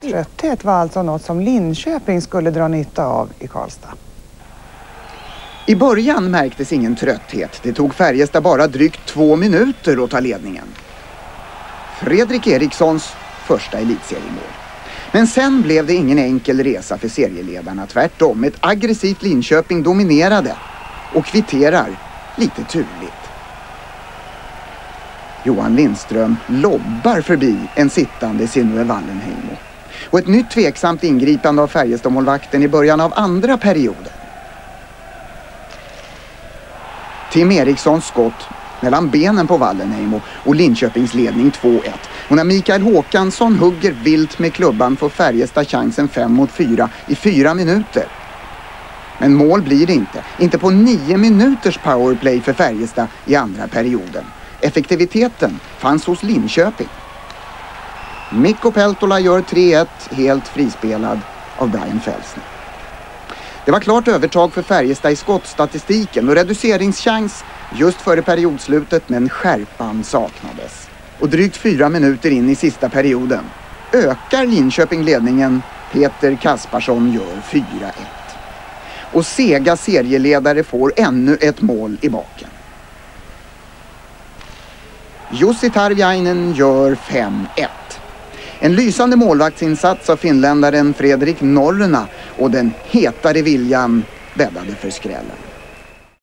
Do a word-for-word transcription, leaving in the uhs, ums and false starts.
Trötthet var alltså något som Linköping skulle dra nytta av i Karlstad. I början märktes ingen trötthet. Det tog Färjestad bara drygt två minuter att ta ledningen. Fredrik Erikssons första elitseriemål. Men sen blev det ingen enkel resa för serieledarna. Tvärtom, ett aggressivt Linköping dominerade och kvitterar lite turligt. Johan Lindström lobbar förbi en sittande Sinuhe Wallenheimo. Och ett nytt tveksamt ingripande av Färjestad-målvakten i början av andra perioden. Tim Erikssons skott mellan benen på Wallenheimo och Linköpings ledning två ett. Och när Mikael Håkansson hugger vilt med klubban får Färjestad chansen fem mot fyra i fyra minuter. Men mål blir det inte. Inte på nio minuters powerplay för Färjestad i andra perioden. Effektiviteten fanns hos Linköping. Mikko Peltola gör tre ett, helt frispelad av Brian Felsner. Det var klart övertag för Färjestad i skottstatistiken och reduceringschans just före periodslutet, men skärpan saknades. Och drygt fyra minuter in i sista perioden ökar Linköping ledningen. Peter Kasparsson gör fyra ett. Och sega serieledare får ännu ett mål i baken. Jussi Tarviainen gör fem ett. En lysande målvaktsinsats av finländaren Fredrik Norrena och den hetare viljan bäddade för skrällen.